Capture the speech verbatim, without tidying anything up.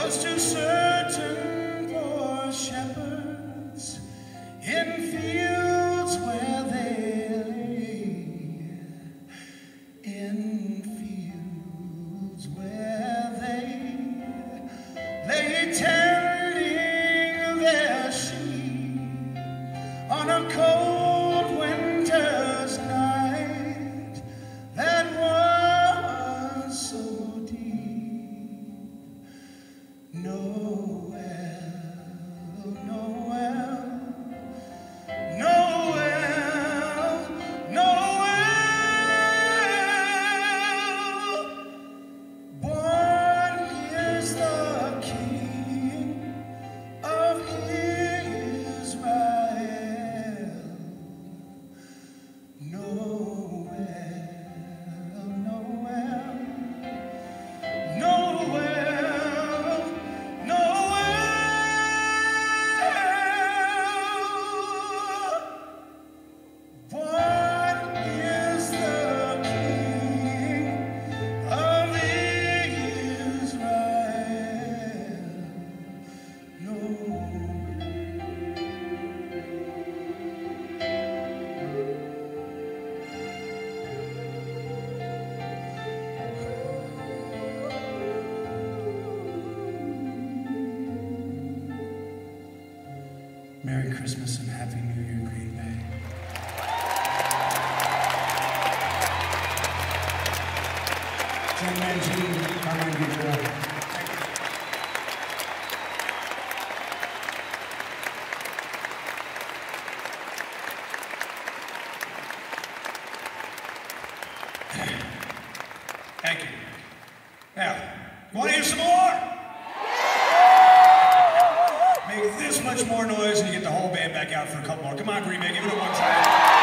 was to certain poor shepherds in fields where they lay, in fields where they lay tending their sheep on a cold winter's night that was so deep. Noel, Noel, Noel, Noel, born is the King of Israel. Noel, Noel, Noel, Noel, born is the King of Israel. Noel. Merry Christmas and Happy New Year, Green Bay. Jen Mangini, Carmine Guerrero. Thank you. Now, you want to hear some more? Make this much more noise and you get the whole band back out for a couple more. Come on, Green Bay, give it a one time.